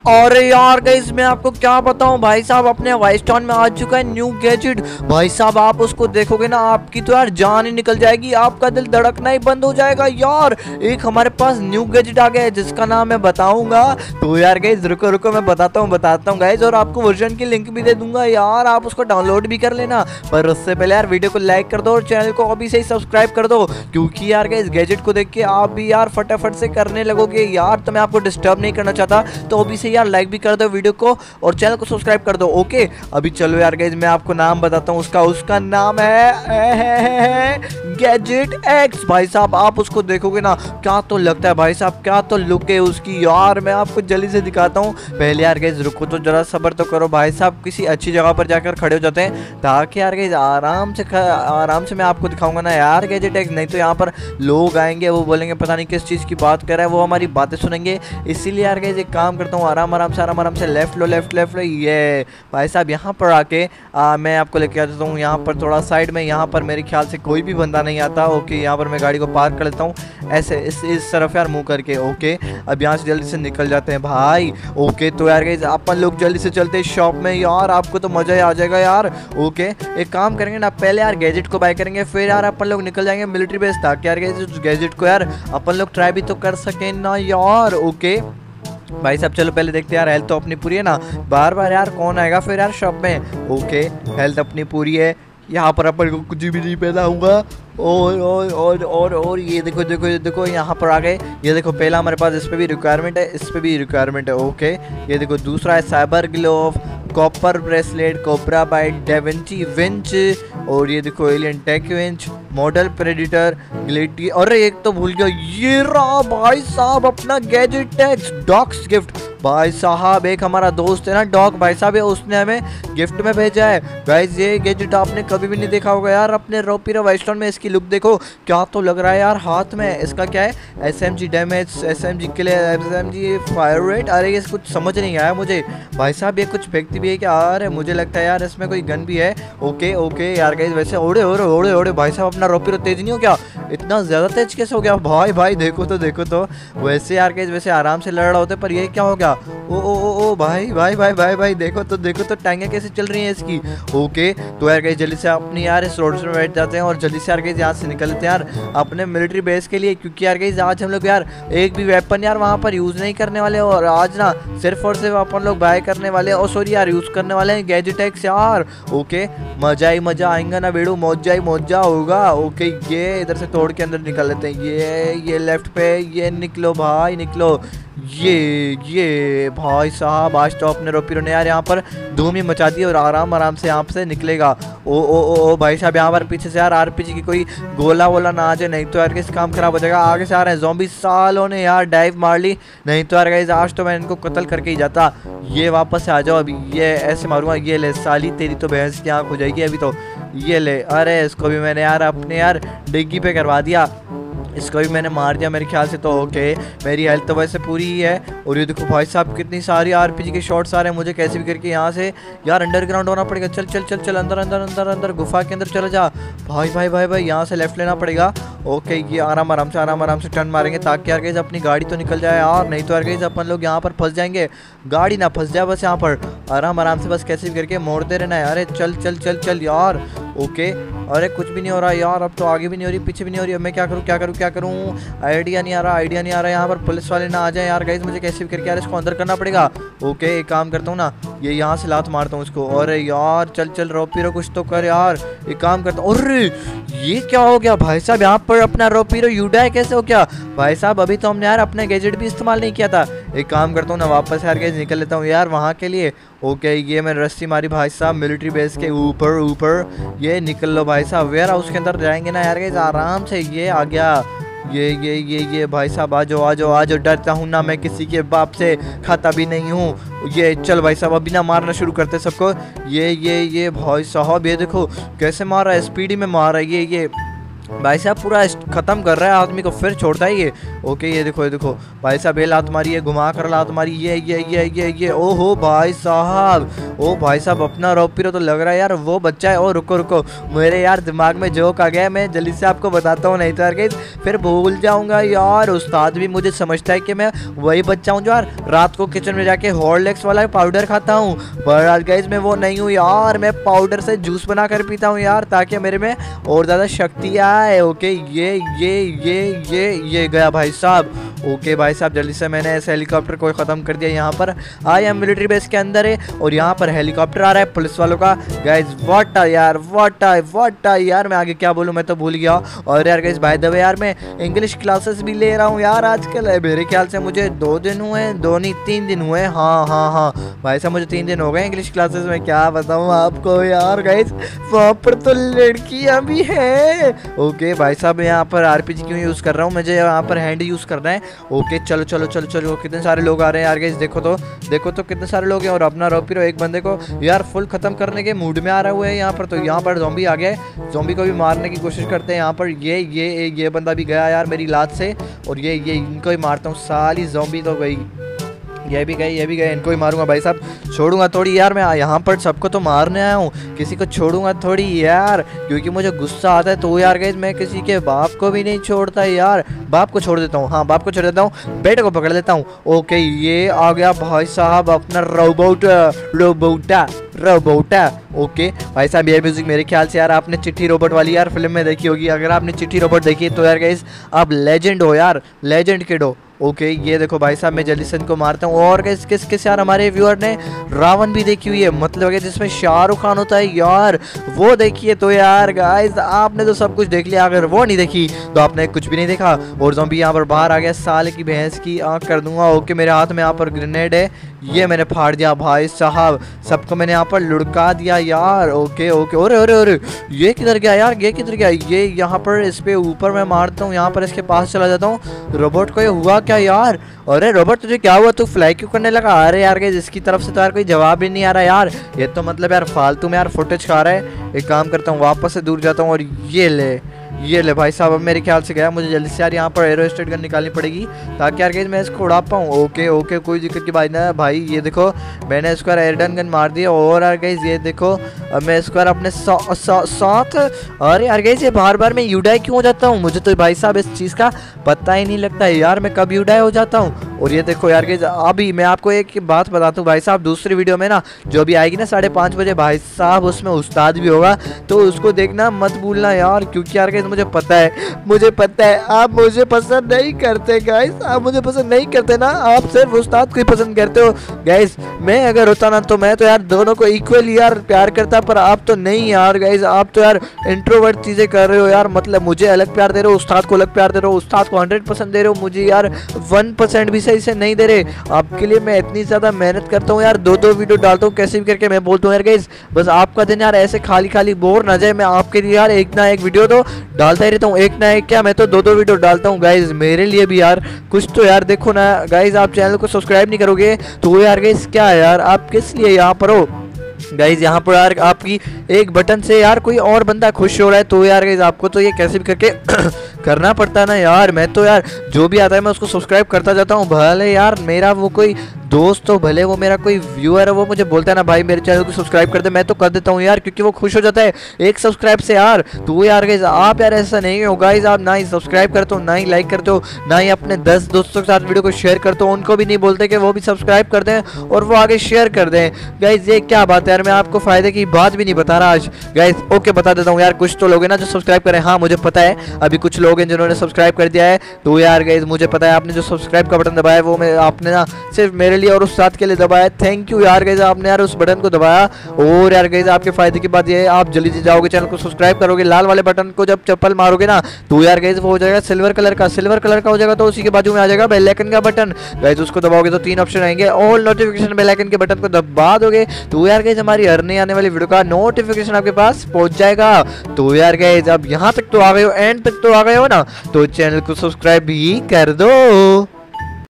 अरे यार गाइस मैं आपको क्या बताऊं भाई साहब, अपने वाइस टाउन में आ चुका है न्यू गैजेट। भाई साहब आप उसको देखोगे ना आपकी तो यार जान ही निकल जाएगी, आपका दिल धड़कना ही बंद हो जाएगा यार। एक हमारे पास न्यू गैजेट आ गया है जिसका नाम मैं बताऊंगा। तो यार गाइस रुको रुको मैं बताता हूँ गाइस, और आपको वर्जन की लिंक भी दे दूंगा यार, आप उसको डाउनलोड भी कर लेना। पर उससे पहले यार वीडियो को लाइक कर दो और चैनल को अभी से ही सब्सक्राइब कर दो, क्योंकि यार गाइस गैजेट को देख के आप भी यार फटाफट से करने लगोगे यार। तो मैं आपको डिस्टर्ब नहीं करना चाहता, तो अभी से यार लाइक भी कर दो वीडियो को और चैनल को सब्सक्राइब कर दो। ओके अभी चलो यार गाइस मैं आपको नाम बताता हूँ उसका नाम है गैजेट एक्स। भाई साहब आप उसको देखोगे ना क्या तो लगता है भाई साहब, क्या तो लुक है उसकी यार। मैं आपको जल्दी से दिखाता हूँ, पहले यार गाइस रुको तो जरा सब्र तो करो भाई साहब, किसी अच्छी जगह पर जाकर खड़े हो जाते हैं ताकि यार गाइस आराम से मैं आपको दिखाऊंगा ना यार गैजेट एक्स। नहीं तो यहाँ पर लोग आएंगे वो बोलेंगे पता नहीं किस चीज़ की बात कर रहा है, वो हमारी बातें सुनेंगे। इसीलिए यार गाइस एक काम करता हूँ, आराम से लेफ्ट लो ये भाई साहब यहाँ पर आके मैं आपको लेके आ जाता हूँ यहाँ पर थोड़ा साइड में। यहाँ पर मेरे ख्याल से कोई भी बंदा नहीं आता। ओके यहाँ पर मैं गाड़ी को पार्क कर लेता हूँ ऐसे इस तरफ यार मुंह करके। ओके अब यहाँ से जल्दी से निकल जाते हैं भाई। ओके तो यार गाइस अपन लोग जल्दी से चलते हैं शॉप में यार, आपको तो मज़ा ही आ जाएगा यार। ओके एक काम करेंगे ना, पहले यार गैजेट को बाय करेंगे फिर यार अपन लोग निकल जाएंगे मिलिट्री बेस, ताकि यार उस गैजेट को यार अपन लोग ट्राई भी तो कर सकें ना यार। ओके भाई साहब चलो पहले देखते हैं यार, हेल्थ तो अपनी पूरी है ना, बार बार यार कौन आएगा फिर यार शॉप में। ओके हेल्थ अपनी पूरी है, यहाँ पर अपन को कुछ भी नहीं पैदा होगा। और ये देखो यहाँ पर आ गए। ये देखो पहला हमारे पास इस पे भी रिक्वायरमेंट है, इस पे भी रिक्वायरमेंट है। ओके ये देखो दूसरा है cyber glove, copper bracelet, cobra bite, da Vinci winch, और ये देखो alien tech winch, model predator, ग्लिटी। अरे एक तो भूल गया, ये रहा भाई साहब अपना गैजेट एक्स डॉग्स गिफ्ट। भाई साहब एक हमारा दोस्त है ना डॉग भाई साहब, उसने हमें गिफ्ट में भेजा है। गाइस ये गैजेट आपने कभी भी नहीं देखा होगा यार अपने रोपीरो वाइस्टोन में। इसकी लुक देखो क्या तो लग रहा है यार हाथ में। इसका क्या है, SMG damage, SMG kill, SMG fire rate. अरे ये कुछ समझ नहीं आया मुझे भाई साहब, ये कुछ फेंकती भी है क्या? अरे मुझे लगता है यार इसमें कोई गन भी है। ओके यार गाइस वैसे ओड़े भाई साहब अपना रोपीरो तेज नहीं हो क्या? इतना ज़्यादा तेज कैसे हो गया भाई देखो तो वैसे यार गाइस वैसे आराम से लड़ रहा होता है, पर ये क्या हो गया? ओ भाई देखो तो टांगे कैसे चल रही हैं इसकी। ओके तो यार गाइस जल्दी से अपनी यार इस रोड में बैठ जाते हैं और जल्दी से यार गाइस यहाँ से निकलते हैं यार अपने मिलिट्री बेस के लिए, क्योंकि यार गाइस आज हम लोग यार एक भी वेपन यार वहाँ पर यूज़ नहीं करने वाले, और आज ना सिर्फ और सिर्फ अपन लोग बाय करने वाले और सॉरी यार यूज़ करने वाले हैं गैजेट एक्स यार। ओके मजा ही मजा आएगा ना बेड़ू, मौजा होगा। ओके ये इधर से तोड़ के अंदर निकल लेते हैं, ये लेफ्ट पे ये निकलो भाई निकलो। ये भाई साहब आज तो अपने रोपीरो ने यार यहाँ पर धूम ही मचा दी और आराम से यहाँ से निकलेगा। ओ भाई साहब यहाँ पर पीछे से यार RPG की कोई गोला वोला ना आ जाए, नहीं तो यार किस काम खराब हो जाएगा। आगे से आ रहे हैं ज़ॉम्बी, सालों ने यार डाइव मार ली, नहीं तो यार गाइस आज तो मैं इनको कत्ल करके ही जाता। ये वापस से आ जाओ, अभी ये ऐसे मारूंगा, ये ले साली तेरी तो भैंस की आँख हो जाएगी अभी तो। ये ले, अरे इसको भी मैंने यार अपने यार डिग्गी पे करवा दिया, इसको भी मैंने मार दिया मेरे ख्याल से तो। ओके मेरी हेल्थ तो वैसे पूरी ही है। और ये देखो भाई साहब कितनी सारी RPG के शॉट्स आ रहे हैं, मुझे कैसे भी करके यहाँ से यार अंडरग्राउंड होना पड़ेगा। चल अंदर गुफा के अंदर चला जा भाई यहाँ से लेफ्ट लेना पड़ेगा। ओके ये आराम से टर्न मारेंगे ताकि यार गाइस अपनी गाड़ी तो निकल जाए यार, नहीं तो यार गाइस अपन लोग यहाँ पर फंस जाएंगे, गाड़ी ना फंस जाए बस यहाँ पर। आराम से बस कैसे भी करके मोड़ते रहना है। अरे चल यार। ओके अरे कुछ भी नहीं हो रहा यार, अब तो आगे भी नहीं हो रही पीछे भी नहीं हो रही, अब मैं क्या करूँ आइडिया नहीं आ रहा। यहाँ पर पुलिस वाले ना आ जाए यार गाइस, मुझे कैसे भी करके यार इसको अंदर करना पड़ेगा। ओके एक काम करता हूँ ना, ये यहाँ से लात मारता हूँ इसको। अरे यार चल रोपीरो कुछ तो कर यार, एक काम करता हूँ। अरे ये क्या हो गया भाई साहब, यहाँ पर अपना रोपीरो यूडाई कैसे हो गया भाई साहब? अभी तो हमने यार अपना गैजेट भी इस्तेमाल नहीं किया था। एक काम करता हूँ ना, वापस यार गाइस निकल लेता हूँ यार वहाँ के लिए। ओके ये मैंने रस्सी मारी भाई साहब मिलिट्री बेस के ऊपर ये निकल लो भाई साहब, वेयर हाउस के अंदर जाएंगे ना यार गाइस आराम से। ये आ गया, ये भाई साहब आ जाओ, डरता हूँ ना मैं किसी के बाप से, खाता भी नहीं हूँ। ये चल भाई साहब अभी ना मारना शुरू करते सबको। ये भाई साहब ये देखो कैसे मार रहा है, स्पीडी में मार रहा है ये भाई साहब पूरा खत्म कर रहा है आदमी को, फिर छोड़ता है ये। ओके ये देखो भाई साहब, ये लात मारी है, घुमा कर लात मारी, ये ओहो भाई साहब, ओ भाई साहब अपना रोपिरो तो लग रहा है यार वो बच्चा है। ओ रुको मेरे यार दिमाग में जोक आ गया, मैं जल्दी से आपको बताता हूँ, नहीं तो यार गाइस फिर भूल जाऊंगा यार। उस्ताद भी मुझे समझता है कि मैं वही बच्चा हूँ जो यार रात को किचन में जाके हॉर्लिक्स वाला पाउडर खाता हूँ, पर आज गाइस मैं वो नहीं हूँ यार। मैं पाउडर से जूस बना कर पीता हूँ यार, ताकि मेरे में और ज़्यादा शक्ति आए। ओके ये गया भाई साहब। ओके भाई साहब जल्दी से मैंने इस हेलीकॉप्टर को ख़त्म कर दिया। यहाँ पर आया मिलिट्री बेस के अंदर है और यहाँ पर हेलीकॉप्टर आ रहा है पुलिस वालों का। गाइस व्हाट यार मैं आगे क्या बोलूँ, मैं तो भूल गया। और यार गाइस बाय द वे यार मैं इंग्लिश क्लासेस भी ले रहा हूँ यार आजकल। मेरे ख्याल से मुझे 2 दिन हुए, 2 नहीं 3 दिन हुए। हाँ भाई साहब मुझे 3 दिन हो गए इंग्लिश क्लासेस में। क्या बताऊँ आपको यार गाइस, वहाँ पर तो लड़कियाँ भी हैं। ओके भाई साहब यहाँ पर आरपीजी क्यों यूज़ कर रहा हूँ, मुझे यहाँ पर हैंड यूज़ करना है। ओके चलो कितने सारे लोग आ रहे हैं यार गाइस, देखो तो कितने सारे लोग हैं। और अपना रोपिरो एक बंदे को यार फुल खत्म करने के मूड में आ रहा हुआ है यहाँ पर। तो यहाँ पर ज़ॉम्बी आ गया है, ज़ॉम्बी को भी मारने की कोशिश करते हैं यहाँ पर। ये बंदा भी गया यार मेरी लात से, और ये इनको ही मारता हूँ। साली ज़ॉम्बी तो गई, ये भी गए, इनको ही मारूंगा भाई साहब, छोड़ूंगा थोड़ी यार। मैं यहाँ पर सबको तो मारने आया हूँ, किसी को छोड़ूंगा थोड़ी यार, क्योंकि मुझे गुस्सा आता है। तो यार गाइस मैं किसी के बाप को भी नहीं छोड़ता यार, बाप को छोड़ देता हूँ, हाँ बाप को छोड़ देता हूँ, बेटे को पकड़ लेता हूँ। ओके ये आ गया भाई साहब अपना रोबोटा। ओके भाई साहब ये म्यूजिक मेरे ख्याल से यार आपने चिट्ठी रोबोट वाली यार फिल्म में देखी होगी। अगर आपने चिट्ठी रोबोट देखी है तो यार गाइस आप लेजेंड हो यार, लेजेंड किड हो। ओके ये देखो भाई साहब मैं जल्दी से इनको मारता हूँ। और किस यार हमारे व्यूअर ने रावण भी देखी हुई है, मतलब जिसमें शाहरुख खान होता है यार, वो देखिए। तो यार गाइस आपने तो सब कुछ देख लिया, अगर वो नहीं देखी तो आपने कुछ भी नहीं देखा। और ज़ॉम्बी यहाँ पर बाहर आ गया, साल की भैंस की आँख कर दूंगा। ओके मेरे हाथ में यहाँ पर ग्रेनेड है, ये मैंने फाड़ दिया भाई साहब, सबको मैंने यहाँ पर लुढ़का दिया यार। ओके अरे ये किधर गया यार, ये यहाँ पर इस पे ऊपर मैं मारता हूँ, यहाँ पर इसके पास चला जाता हूँ। रोबोट को ये हुआ क्या यार, अरे रोबोट तुझे क्या हुआ, तू फ्लाई क्यों करने लगा। अरे यार गाइस इसकी तरफ से तो यार कोई जवाब ही नहीं आ रहा यार, ये तो मतलब यार फालतू में यार फुटेज खा रहा है। एक काम करता हूँ वापस से दूर जाता हूँ और ये ले भाई साहब अब मेरे ख्याल से गया। मुझे जल्दी से यार यहाँ पर एरो स्टेट गन निकालनी पड़ेगी ताकि यार गाइस मैं इसको उड़ा पाऊँ। ओके कोई दिक्कत की बात ना भाई। ये देखो मैंने इसको यार एयरडन गन मार दिया। और यार गाइस ये देखो अब मैं इसको यार अपने साथ अरे यार गाइस ये बार मैं यूडाई क्यों हो जाता हूँ, मुझे तो भाई साहब इस चीज़ का पता ही नहीं लगता है यार, मैं कब यूडाई हो जाता हूँ। और ये देखो यार गाइस अभी मैं आपको एक बात बताता हूँ भाई साहब, दूसरी वीडियो में ना जो भी आएगी ना 5:30 बजे भाई साहब, उसमें उस्ताद भी होगा, तो उसको देखना मत भूलना यार। क्योंकि यार गाइस मुझे पता है आप मुझे पसंद नहीं करते गाइस, आप मुझे पसंद नहीं करते ना, आप सिर्फ उस्ताद को ही पसंद करते हो गाइस। मैं अगर होता ना तो मैं तो यार दोनों को इक्वली यार प्यार करता, पर आप तो नहीं यार गाइस, आप तो यार इंट्रोवर्ट चीज़ें कर रहे हो यार। मतलब मुझे अलग प्यार दे रहे हो, उस्ताद को अलग प्यार दे रहे हो, उस्ताद को 100% दे रहे हो, मुझे यार 1% भी सही से नहीं दे रहे। आपके लिए मैं इतनी ज़्यादा मेहनत करता हूँ यार, 2 वीडियो डालता हूँ कैसे भी करके। मैं बोलता हूँ यार गाइस बस आपका दिन यार ऐसे खाली बोर ना जाए, मैं आपके लिए यार एक ना एक वीडियो तो डालता ही रहता हूँ, एक ना एक क्या मैं तो 2 वीडियो डालता हूँ गाइज। मेरे लिए भी यार कुछ तो यार देखो ना गाइज, आप चैनल को सब्सक्राइब नहीं करोगे तो यार गाइज क्या यार आप किस लिए यहाँ पर हो गाइज। यहाँ पर यार आपकी एक बटन से यार कोई और बंदा खुश हो रहा है, तो यार गाइज आपको तो ये कैसे भी करके करना पड़ता है ना यार। मैं तो यार जो भी आता है मैं उसको सब्सक्राइब करता जाता हूँ, भले यार मेरा वो कोई दोस्त हो, भले वो मेरा कोई व्यूअर है, वो मुझे बोलता है ना भाई मेरे चैनल को सब्सक्राइब कर दे, मैं तो कर देता हूँ यार, क्योंकि वो खुश हो जाता है एक सब्सक्राइब से यार। तो यार गाइज आप यार ऐसा नहीं हो गाइज, आप ना ही सब्सक्राइब करते हो, ना ही लाइक करते हो, ना ही अपने 10 दोस्तों के साथ वीडियो को शेयर करते हो, उनको भी नहीं बोलते कि वो भी सब्सक्राइब कर दें और वो आगे शेयर कर दें। गाइज ये क्या बात है यार, मैं आपको फायदे की बात भी नहीं बता रहा आज गाइज। ओके बता देता हूँ यार, कुछ तो लोग हैं ना जो सब्सक्राइब करें, हाँ मुझे पता है अभी कुछ लोग हैं जिन्होंने सब्सक्राइब कर दिया है। तो यार गाइज मुझे पता है आपने जो सब्सक्राइब का बटन दबाया वो आपने ना सिर्फ मेरे लिए और उस साथ के लिए दबाया। थैंक यू यार गाइस, आपने यार उस बटन को दबाया। और यार गाइस आपके फायदे की बात ये है, आप जल्दी से जाओगे चैनल को सब्सक्राइब करोगे, लाल वाले बटन को जब चप्पल मारोगे ना तो यार गाइस वो हो जाएगा सिल्वर कलर का हो जाएगा, तो उसी के बाजू में आ जाएगा बेल आइकन का बटन गाइस, उसको दबाओगे तो 3 ऑप्शन आएंगे। ऑल नोटिफिकेशन बेल आइकन के बटन को दबा दोगे तो यार गाइस हमारी हरने आने वाली वीडियो का नोटिफिकेशन आपके पास पहुंच जाएगा। तो यार गाइस अब यहाँ तक तो आ गए हो, एंड तक तो आ गए हो ना, तो चैनल को सब्सक्राइब भी कर दो।